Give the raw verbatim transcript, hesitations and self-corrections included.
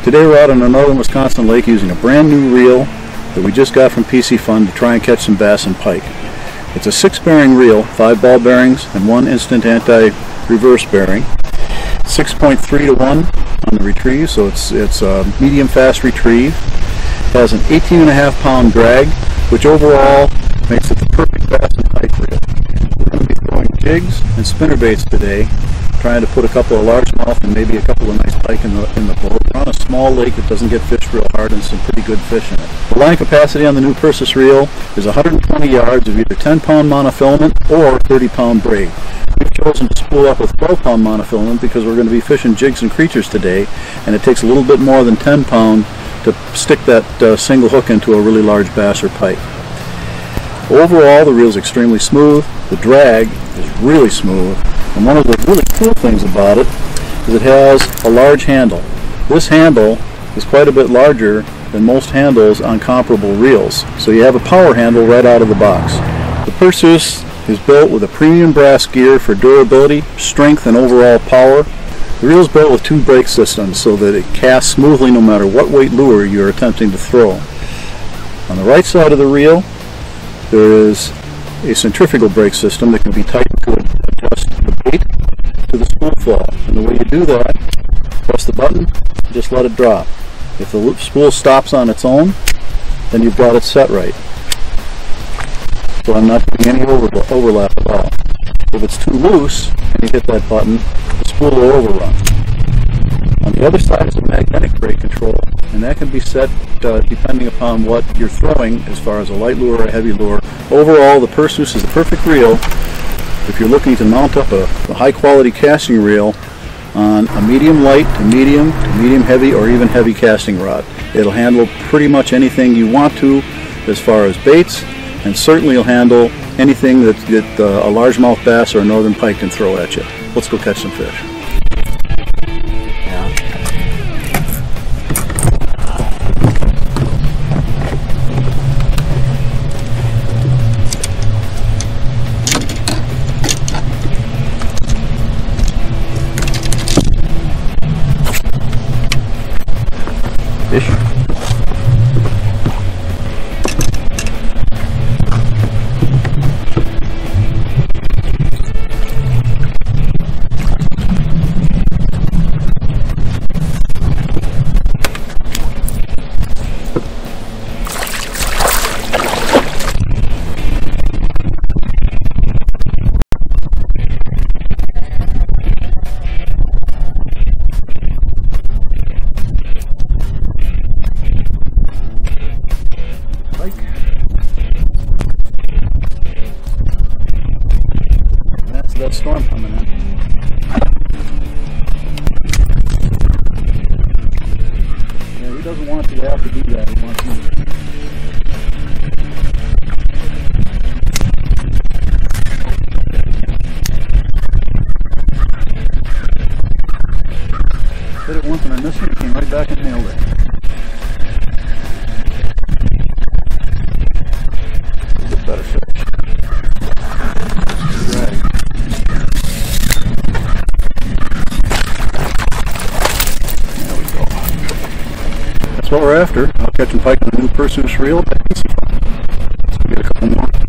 Today we're out on a northern Wisconsin lake using a brand new reel that we just got from Piscifun to try and catch some bass and pike. It's a six bearing reel, five ball bearings and one instant anti-reverse bearing. six point three to one on the retrieve, so it's, it's a medium fast retrieve. It has an eighteen and a half pound drag, which overall makes it the perfect bass and pike reel. We're going to be throwing jigs and spinnerbaits today, trying to put a couple of largemouth and maybe a couple of nice pike in the, in the boat. We're on a small lake that doesn't get fished real hard and some pretty good fish in it. The line capacity on the new Perseus reel is one hundred twenty yards of either ten pound monofilament or thirty pound braid. We've chosen to spool up with twelve pound monofilament because we're going to be fishing jigs and creatures today, and it takes a little bit more than ten pound to stick that uh, single hook into a really large bass or pike. Overall, the reel is extremely smooth. The drag is really smooth. And one of the really cool things about it is it has a large handle. This handle is quite a bit larger than most handles on comparable reels. So you have a power handle right out of the box. The Perseus is built with a premium brass gear for durability, strength, and overall power. The reel is built with two brake systems so that it casts smoothly no matter what weight lure you're attempting to throw. On the right side of the reel, there is a centrifugal brake system that can be tightened to adjust the bait to the spool flow. And the way you do that, press the button, just let it drop. If the spool stops on its own, then you've got it set right. So I'm not doing any over overlap at all. If it's too loose and you hit that button, the spool will overrun. On the other side is a magnetic brake control, and that can be set uh, depending upon what you're throwing as far as a light lure or a heavy lure. Overall, the Perseus is the perfect reel if you're looking to mount up a, a high quality casting reel on a medium light to medium to medium heavy or even heavy casting rod. It'll handle pretty much anything you want to as far as baits, and certainly will handle anything that, that uh, a largemouth bass or a northern pike can throw at you. Let's go catch some fish. Fish. That's that storm coming in. Yeah, he doesn't want you to have to do that. He wants you to. Hit it once and I missed it, came right back and nailed it. A bit better fish. That's what we're after. I'll catch and pike on the new Perseus reel at Piscifun. Let's get a couple more.